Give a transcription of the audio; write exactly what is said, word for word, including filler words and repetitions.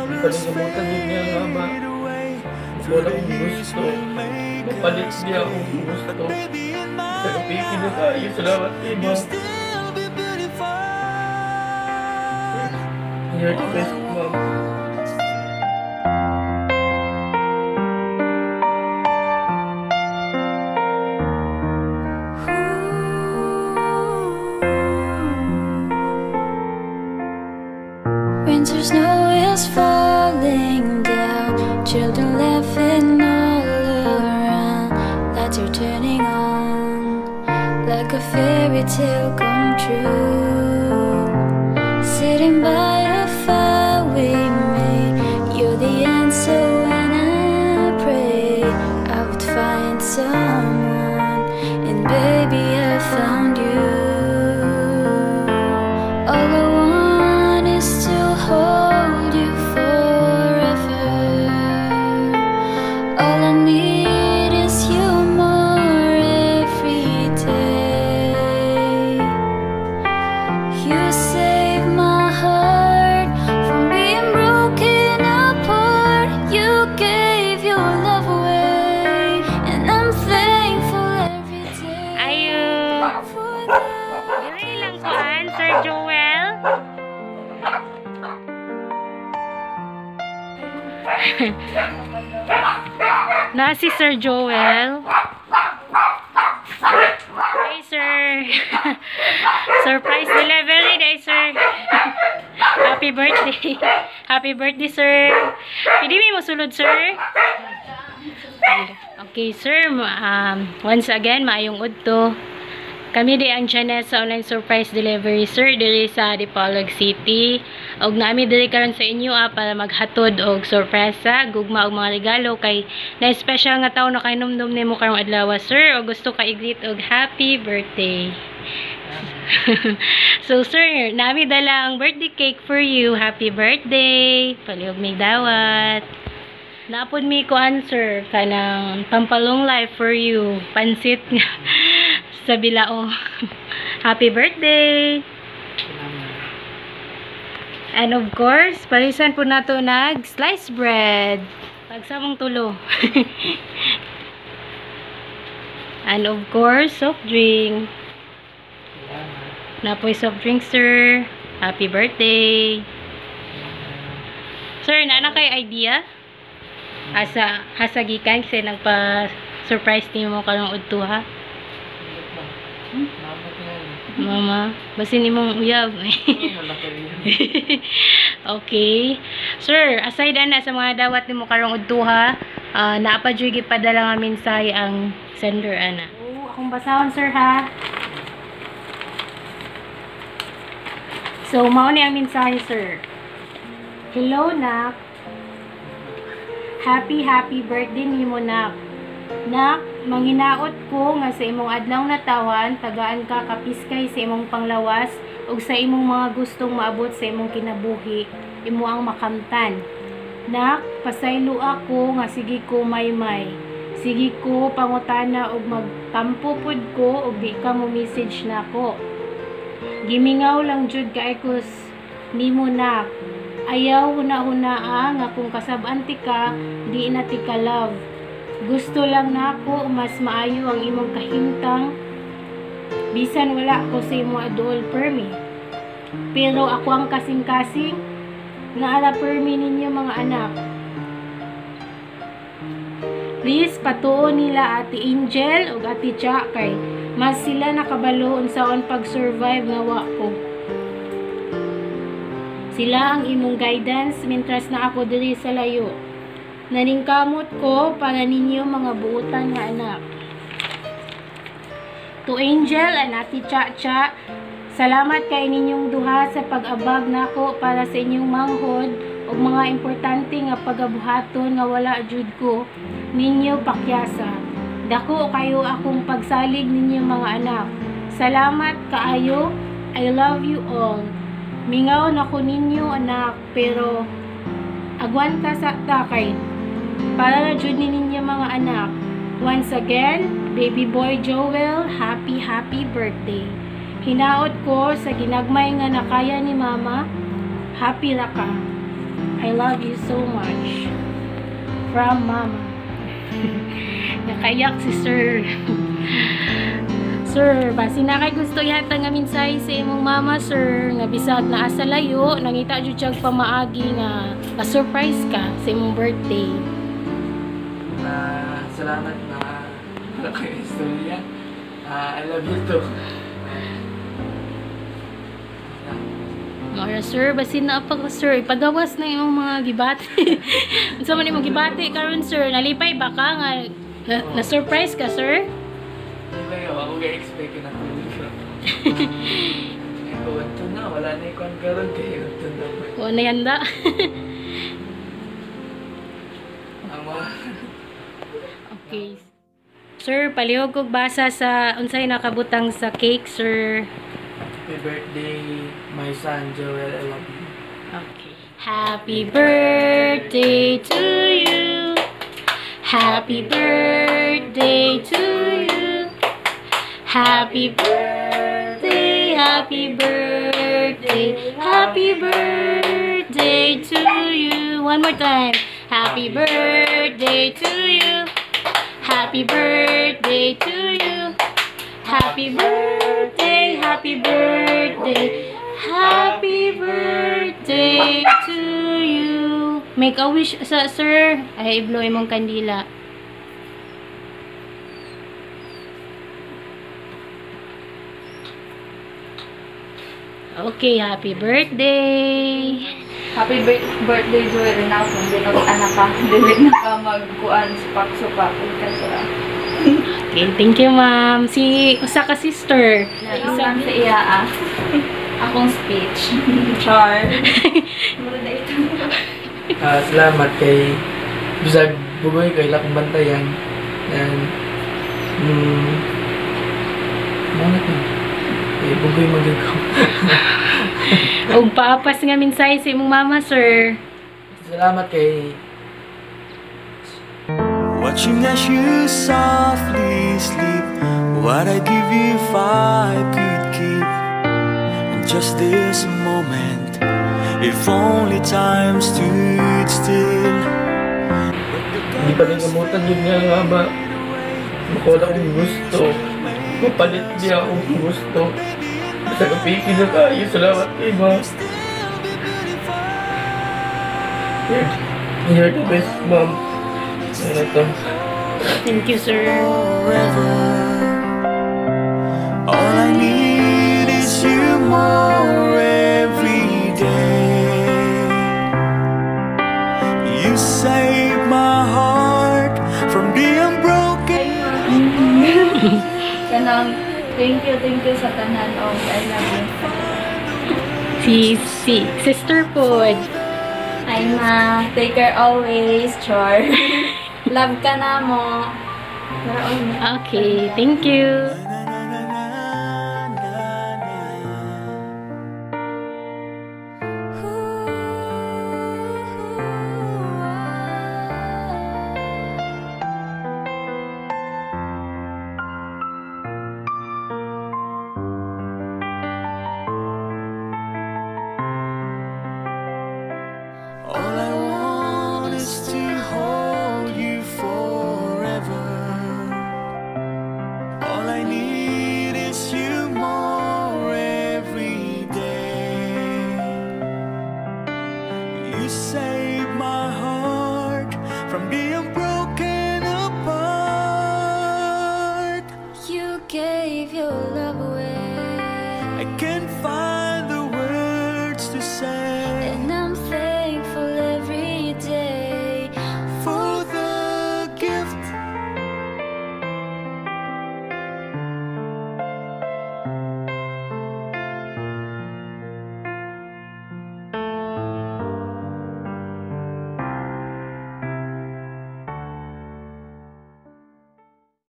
Kalimutan din niya nga ba? Wala akong gusto. Mapalit niya akong gusto. Pero pipin na tayo. Salamat iba. Your best mom. Winter snow is falling down, children laughing all around, lights are turning on, like a fairy tale come true. Sitting by a fire we made, you're the answer when I pray I would find someone, and baby I found you. All I want is to hold you forever. All I need is you more every day. You save my heart from being broken apart. You gave your love away, and I'm thankful every day. Ayun. For that. Dili lang kuan, Sir Joel. Na si Sir Joel. Hey, sir. Surprise delivery day, sir. Happy birthday. Happy birthday, sir. Pwede mo sulod, sir? Okay, sir. Um, once again, maayong udto. Kami di ang channel sa online surprise delivery, sir, diri sa Dipolog City. Og nami diri karon sa inyo ah, para maghatod og sorpresa, gugma og mga regalo kay na special nga tawo na kay numdum nimo karong adlaw, sir. O gusto ka i-greet og happy birthday. So, sir, nami dalang birthday cake for you. Happy birthday. Paliog may dawat. Napod mi ko answer kanang pampalong life for you. Pansit sa bilao. Happy birthday. And of course, parisan po nato nag sliced bread. Pagsamong tulo. And of course, soft drink. Napoy soft drink, sir. Happy birthday. Sir, naana kay idea? Asa hasagikan kasi nagpa-surprise niyo mo karong udto ha. Hmm? Mama, basin imong uyab. Okay. Sir, aside na sa mga dawat nimo karong udto ha, uh, naapa jud gipadala nga mensahe ang sender ana. Oh, akong basahon, sir ha. So, mao ni ang mensahe, sir. Hello, nak. Happy, happy birthday nimo, nak. Nak, manghinaot ko nga sa imong adlaw natawan, tagaan ka kapiskay sa imong panglawas ug sa imong mga gustong maabot sa imong kinabuhi, imo ang makamtan. Nak, pasaylo ako nga sige ko maymay. Sige ko pangutana ug magtampo pud ko ug di ka mo message nako. Gimingaw lang jud kay ko nimo, nak. Ayaw huna-hunaa nga kung kasab-anti ka, di na ti ka love. Gusto lang nako mas maayo ang imong kahimtang. Bisan wala ko sa imo adol permi. Pero ako ang kasing-kasing naala permi ninyo mga anak. Please patuo nila Ate Angel ug Ate Cha kay mas sila nakabalo unsaon pag-survive nga wa ko. Sila ang imong guidance mintras na ako diri sa layo. Naningkamot ko para ninyo mga buutan nga anak. To Angel and Ate Cha Cha, salamat kay ninyong duha sa pag-abag nako para sa inyong manghod ug mga importante nga pagabuhaton nga wala jud ko ninyo pakyasa. Dako kayo akong pagsalig ninyo mga anak. Salamat kaayo. I love you all. Mingaw na ko ninyo anak, pero agwan ta sa takay para na jud ninyo mga anak. Once again, baby boy Joel, happy happy birthday. Hinaot ko sa ginagmay nga nakaya ni mama. Happy ra ka. I love you so much. From Mama. Nakayak si Sir. Sir, basi na kay gusto yata nga minsay sa imong mama, sir, nga bisag naa sa layo, nangita jud siya pamaagi nga pa-surprise ka sa imong birthday. Ah, salamat na wala kayo istorya. Ah, I love you too. Mara, sir, basi na pa ka, sir, ipagawas na imong mga gibati. Unsa man imong gibati karon, sir? Nalipay ba ka nga na, na-surprise ka, sir? Hindi ako ga-expect na ako. Ito, ito na. Wala na ikon karon kayo. Ito na. Wala na yanda. Ama. Okay. Sir, palihog kog basa sa unsay nakabutang sa cake, sir. Happy birthday, my son, Joel. I love you. Okay. Happy birthday to you. Happy birthday to you. Happy birthday, happy birthday, happy birthday to you. One more time. Happy birthday to you. Happy birthday to you. Happy birthday, happy birthday, happy birthday to you. Make a wish sa sir. Ay, i-blow imong kandila. Okay, happy birthday. Happy bir- birthday, Joel. Na kung dinag anak ka, dilig na ka magkuan supak-supak. Okay, thank you, ma'am. Si usa ka sister. Isa lang sa iya ah. Akong speech. Char. Ah, salamat kay bisag bugoy kay lakong bantayan. And mm, mana ka? Eh, bugoy magagaw. Og paapas nga minsay sa imong mama, sir. Salamat kay Watching as you softly sleep, what I'd give you if I could keep in just this moment, if only time stood still. hindi pa rin kamutan yun nga nga ba. Makuha akong gusto. Mapalit niya akong gusto. Basta kapikin na tayo. Salamat kay ma. You're, you're the best, mom. Ano to? Thank you, sir. Forever, all I need is you more every day. You save my heart from being broken. Kanang, thank you, thank you sa tanan. Oh, I love you. Si, si, sister po. Hi, ma. Take care always, Char. Love ka na mo. Pero, oh, Okay, thank you.